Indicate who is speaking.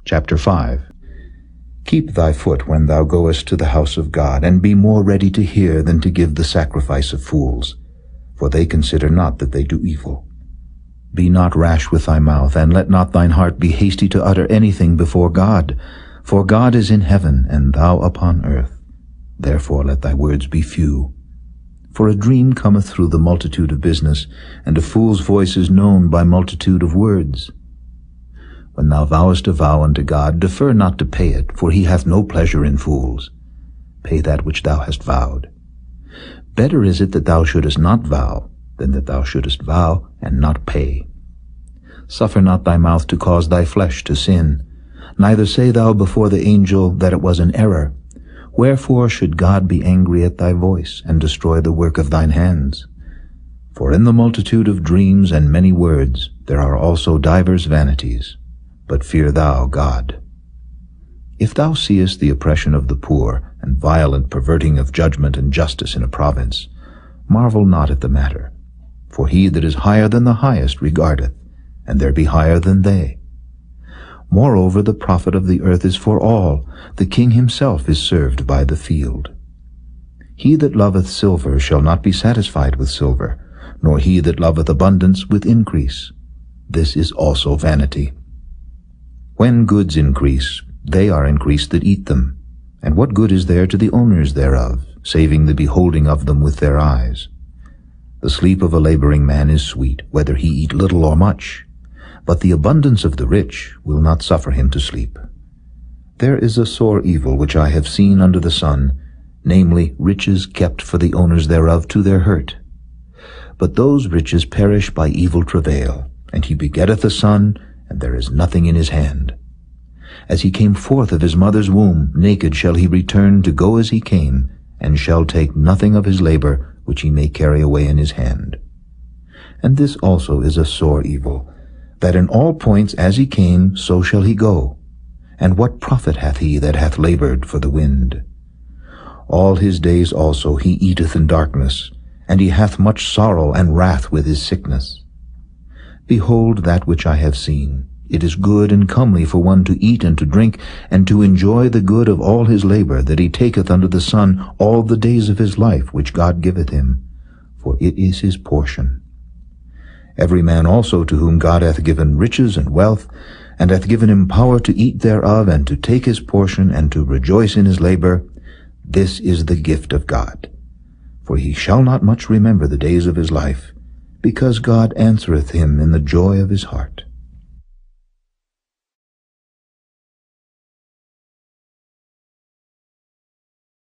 Speaker 1: Chapter 5. Keep thy foot when thou goest to the house of God, and be more ready to hear than to give the sacrifice of fools, for they consider not that they do evil. Be not rash with thy mouth, and let not thine heart be hasty to utter anything before God, for God is in heaven, and thou upon earth. Therefore let thy words be few. For a dream cometh through the multitude of business, and a fool's voice is known by multitude of words. When thou vowest a vow unto God, defer not to pay it, for he hath no pleasure in fools. Pay that which thou hast vowed. Better is it that thou shouldest not vow, than that thou shouldest vow and not pay. Suffer not thy mouth to cause thy flesh to sin, neither say thou before the angel that it was an error. Wherefore should God be angry at thy voice, and destroy the work of thine hands? For in the multitude of dreams and many words there are also divers vanities. But fear thou God. If thou seest the oppression of the poor, and violent perverting of judgment and justice in a province, marvel not at the matter. For he that is higher than the highest regardeth, and there be higher than they. Moreover, the profit of the earth is for all. The king himself is served by the field. He that loveth silver shall not be satisfied with silver, nor he that loveth abundance with increase. This is also vanity. When goods increase, they are increased that eat them. And what good is there to the owners thereof, saving the beholding of them with their eyes? The sleep of a laboring man is sweet, whether he eat little or much. But the abundance of the rich will not suffer him to sleep. There is a sore evil which I have seen under the sun, namely, riches kept for the owners thereof to their hurt. But those riches perish by evil travail, and he begetteth a son, and there is nothing in his hand. As he came forth of his mother's womb, naked shall he return to go as he came, and shall take nothing of his labor which he may carry away in his hand. And this also is a sore evil, that in all points as he came, so shall he go. And what profit hath he that hath labored for the wind? All his days also he eateth in darkness, and he hath much sorrow and wrath with his sickness. Behold that which I have seen. It is good and comely for one to eat and to drink, and to enjoy the good of all his labor that he taketh under the sun all the days of his life which God giveth him, for it is his portion. Every man also to whom God hath given riches and wealth, and hath given him power to eat thereof, and to take his portion, and to rejoice in his labor, this is the gift of God. For he shall not much remember the days of his life, because God answereth him in the joy of his heart.